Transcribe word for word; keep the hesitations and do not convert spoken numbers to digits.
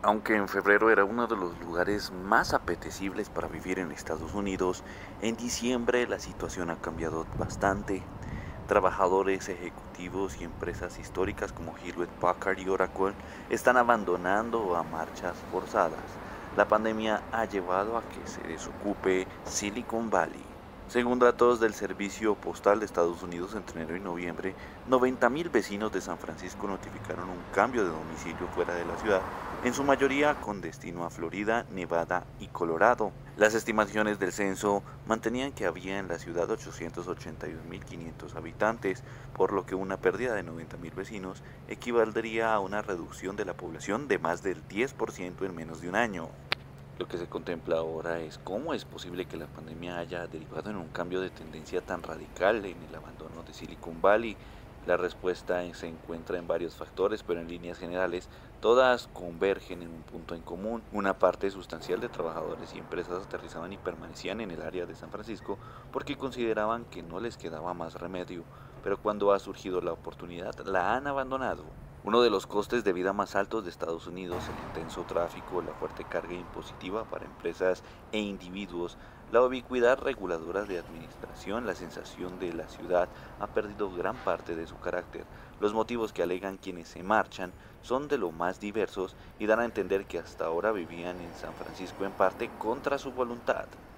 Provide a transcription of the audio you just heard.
Aunque en febrero era uno de los lugares más apetecibles para vivir en Estados Unidos, en diciembre la situación ha cambiado bastante. Trabajadores ejecutivos y empresas históricas como Hewlett Packard y Oracle están abandonando a marchas forzadas. La pandemia ha llevado a que se desocupe Silicon Valley. Según datos del Servicio Postal de Estados Unidos, entre enero y noviembre, noventa mil vecinos de San Francisco notificaron un cambio de domicilio fuera de la ciudad, en su mayoría con destino a Florida, Nevada y Colorado. Las estimaciones del censo mantenían que había en la ciudad ochocientos ochenta y un mil quinientos habitantes, por lo que una pérdida de noventa mil vecinos equivaldría a una reducción de la población de más del diez por ciento en menos de un año. Lo que se contempla ahora es cómo es posible que la pandemia haya derivado en un cambio de tendencia tan radical en el abandono de Silicon Valley. La respuesta en- se encuentra en varios factores, pero en líneas generales todas convergen en un punto en común. Una parte sustancial de trabajadores y empresas aterrizaban y permanecían en el área de San Francisco porque consideraban que no les quedaba más remedio, pero cuando ha surgido la oportunidad la han abandonado. Uno de los costes de vida más altos de Estados Unidos, el intenso tráfico, la fuerte carga impositiva para empresas e individuos, la ubicuidad reguladora de administración, la sensación de la ciudad ha perdido gran parte de su carácter. Los motivos que alegan quienes se marchan son de lo más diversos y dan a entender que hasta ahora vivían en San Francisco en parte contra su voluntad.